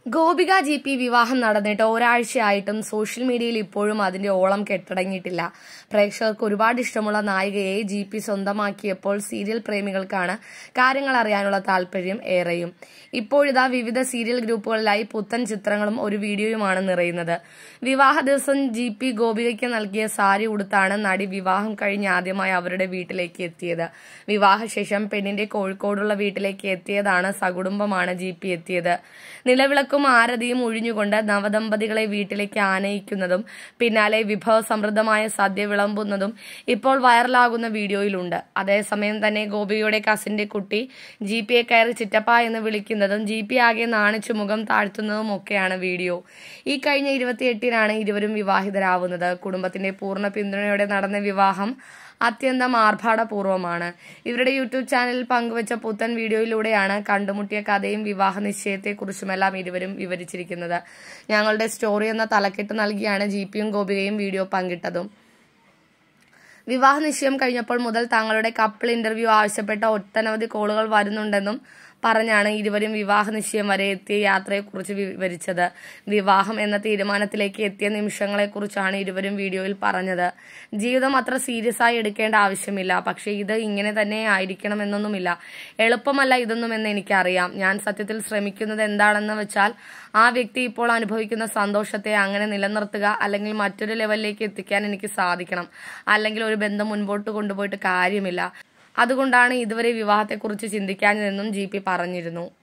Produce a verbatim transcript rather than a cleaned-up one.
Gopika G P വിവാഹം നടന്നിട്ട് ഒരാഴ്ചയായിട്ടും social മീഡിയയിൽ ഇപ്പോഴും അതിന്റെ ഓളം കെട്ടടങ്ങിയിട്ടില്ല. പ്രേക്ഷകർക്ക് ഒരുപാട് ഇഷ്ടമുള്ള നായികയെ ജി പി സ്വന്തമാക്കിയപ്പോൾ സീരിയൽ പ്രേമികൾക്കാണ് കാര്യങ്ങൾ അറിയാനുള്ള താല്പര്യം ഏറെയും. ഇപ്പോഴിതാ വിവിധ സീരിയൽ ഗ്രൂപ്പുകളിലായി പുത്തൻ ചിത്രങ്ങളും ഒരു വീഡിയോയുമാണ് നിറയുന്നത്. വിവാഹ ദിവസം ജി പി ഗോപികയ്ക്ക് നൽകിയ സാരി ഉടുത്താണ് നടി വിവാഹം കഴിഞ്ഞ് ആദ്യമായി അവരുടെ വീട്ടിലേക്ക് എത്തിയത്. വിവാഹശേഷം പെണ്ണിന്റെ കോഴിക്കോടുള്ള വീട്ടിലേക്ക് എത്തിയതാണ് സകുടുംബമാണ് ജി പി എത്തിയത്. നിലവിളക്കും ആരതിയും ഒഴിഞ്ഞുകൊണ്ട് നവദമ്പതികളെ വീട്ടിലേക്ക് ആനയിക്കുന്നതും പിന്നാലെ വിഭവസമൃദ്ധമായ സദ്യ വിളമ്പുന്നതും ഇപ്പോൾ വൈറലാകുന്ന വീഡിയോയിലുണ്ട്. അതേസമയം തന്നെ ഗോപികയുടെ കസിന്റെ കുട്ടി ജി പിയെ കയറി ചിറ്റപ്പ എന്ന് വിളിക്കുന്നതും ജി പി ആകെ നാണിച്ചു മുഖം താഴ്ത്തുന്നതും ഒക്കെയാണ് വീഡിയോ. ഈ കഴിഞ്ഞ ഇരുപത്തിയെട്ടിനാണ് ഇരുവരും വിവാഹിതരാവുന്നത്. കുടുംബത്തിന്റെ പൂർണ്ണ പിന്തുണയോടെ നടന്ന വിവാഹം അത്യന്തം ആർഭാടപൂർവ്വമാണ്. ഇവരുടെ യൂട്യൂബ് ചാനലിൽ പങ്കുവച്ച പുത്തൻ വീഡിയോയിലൂടെയാണ് കണ്ടുമുട്ടിയ കഥയും വിവാഹ നിശ്ചയത്തെക്കുറിച്ചുമെല്ലാം ഇരുവരും വിവരിച്ചിരിക്കുന്നത്. ഞങ്ങളുടെ സ്റ്റോറി എന്ന തലക്കെട്ട് നൽകിയാണ് ജി പിയും ഗോപികയും വീഡിയോ പങ്കിട്ടതും. വിവാഹ നിശ്ചയം കഴിഞ്ഞപ്പോൾ മുതൽ തങ്ങളുടെ കപ്പിൾ ഇന്റർവ്യൂ ആവശ്യപ്പെട്ട ഒട്ടനവധി കോളുകൾ വരുന്നുണ്ടെന്നും പറഞ്ഞാണ് ഇരുവരും വിവാഹ നിശ്ചയം വരെ എത്തിയ യാത്രയെക്കുറിച്ച് വിവരിച്ചത്. വിവാഹം എന്ന തീരുമാനത്തിലേക്ക് എത്തിയ നിമിഷങ്ങളെക്കുറിച്ചാണ് ഇരുവരും വീഡിയോയിൽ പറഞ്ഞത്. ജീവിതം അത്ര സീരിയസ് ആയി എടുക്കേണ്ട ആവശ്യമില്ല, പക്ഷെ ഇത് ഇങ്ങനെ തന്നെ ആയിരിക്കണമെന്നൊന്നുമില്ല. എളുപ്പമല്ല ഇതൊന്നുമെന്ന് എനിക്കറിയാം. ഞാൻ സത്യത്തിൽ ശ്രമിക്കുന്നത് എന്താണെന്ന് വെച്ചാൽ ആ വ്യക്തി ഇപ്പോൾ അനുഭവിക്കുന്ന സന്തോഷത്തെ അങ്ങനെ നിലനിർത്തുക, അല്ലെങ്കിൽ മറ്റൊരു ലെവലിലേക്ക് എത്തിക്കാൻ എനിക്ക് സാധിക്കണം. അല്ലെങ്കിൽ ഒരു ബന്ധം മുൻപോട്ട് കൊണ്ടുപോയിട്ട് കാര്യമില്ല. അതുകൊണ്ടാണ് ഇതുവരെ വിവാഹത്തെക്കുറിച്ച് ചിന്തിക്കാഞ്ഞതെന്നും ജി പി പറഞ്ഞിരുന്നു.